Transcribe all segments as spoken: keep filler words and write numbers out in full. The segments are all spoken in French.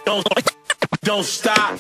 Don't, don't stop.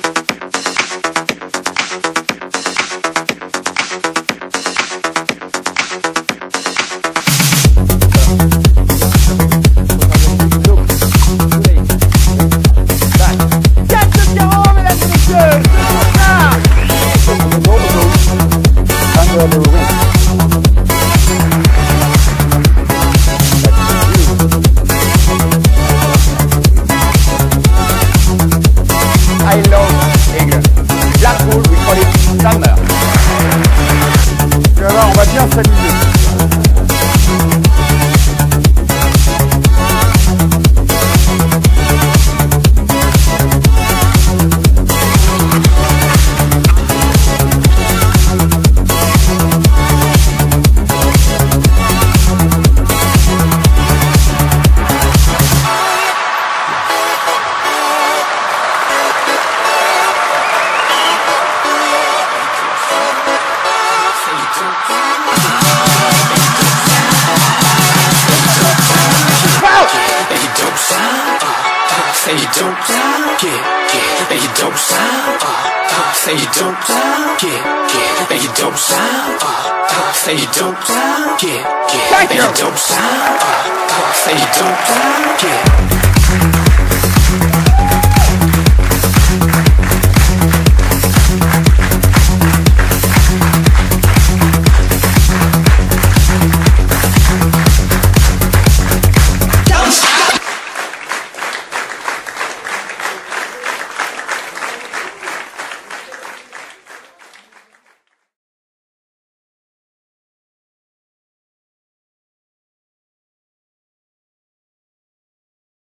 I love Aigle. Blackpool, we call it summer. Tu vas voir, on va bien s'amuser. Say you don't, yeah, yeah, and you don't sound, uh, say you don't, yeah, yeah, and you don't sound, uh, say you don't, yeah, yeah, and you don't sound.